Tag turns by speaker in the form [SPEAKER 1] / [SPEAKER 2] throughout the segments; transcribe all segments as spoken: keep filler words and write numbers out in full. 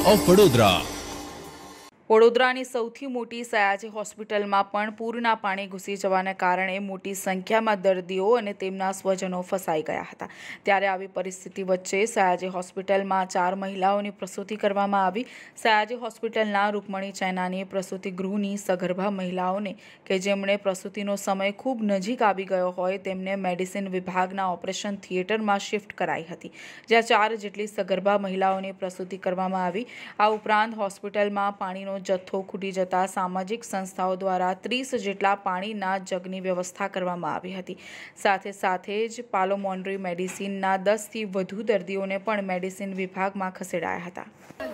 [SPEAKER 1] Of Vadodara.
[SPEAKER 2] વડોદરાની સૌથી મોટી સયાજી હોસ્પિટલમાં પણ પૂરના પાણી ઘૂસી જવાને કારણે મોટી સંખ્યામાં દર્દીઓ અને તેમના સ્વજનો ફસાઈ ગયા હતા। ત્યારે આવી પરિસ્થિતિ વચ્ચે સયાજી હોસ્પિટલમાં ચાર મહિલાઓની પ્રસૂતિ કરવામાં આવી। સયાજી હોસ્પિટલના રૂકમણી ચૈનાની પ્રસૂતિ ગૃહની સગર્ભા મહિલાઓને કે જેમણે પ્રસૂતિનો સમય ખૂબ નજીક આવી ગયો હોય તેમને મેડિસિન વિભાગના ઓપરેશન થિયેટરમાં શિફ્ટ કરાઈ હતી, જ્યાં ચાર જેટલી સગર્ભા મહિલાઓની પ્રસૂતિ કરવામાં આવી। આ ઉપરાંત હોસ્પિટલમાં પાણીનો જથ્થો ખૂટી જતા સામાજિક સંસ્થાઓ દ્વારા ત્રીસ જેટલા પાણીના જગની વ્યવસ્થા કરવામાં આવી હતી। સાથે સાથે જ પાલોમોન્ટ્રી મેડિસિનના દસ થી વધુ દર્દીઓને પણ મેડિસિન વિભાગમાં ખસેડાયા હતા।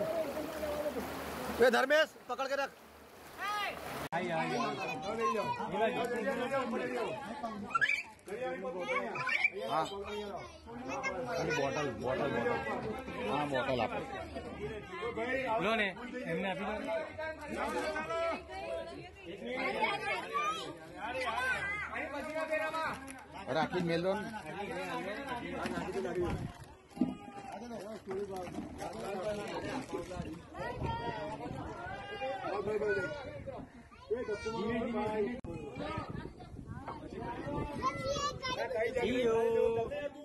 [SPEAKER 3] ધર્મેશ પકડ કે રખ। हाँ बोतल बोतल बोतल हाँ बोतल आप लो ने एमने आपी अरे आपी मेल दो Iyo